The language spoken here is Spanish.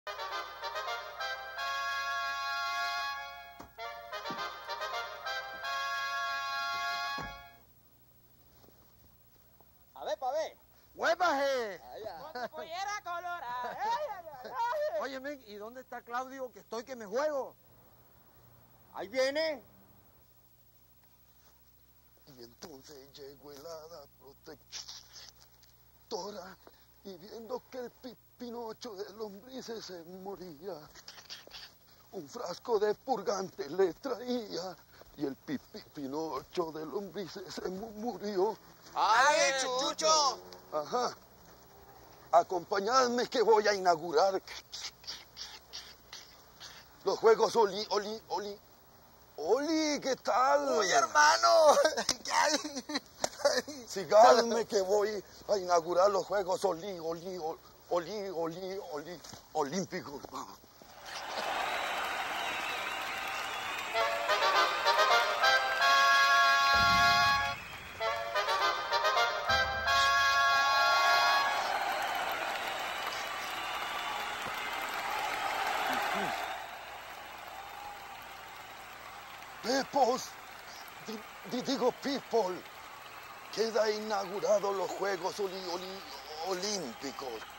A ver, pa' ver. ¡Huépaje! Con tu pollera colorada. Óyeme, ¿y dónde está Claudio? Que estoy que me juego. Ahí viene. Y entonces llegó el hada protectora y viendo que el Pinocho de lombrices se moría, un frasco de purgante le traía y el Pinocho de lombrices se murió. ¡Ay, Chucho! Ajá. Acompañadme que voy a inaugurar los Juegos Oli, ¿qué tal? ¡Oye, hermano! Sigadme que voy a inaugurar los Juegos Olímpicos. Vamos. Pepos, digo people, queda inaugurado los Juegos Olímpicos.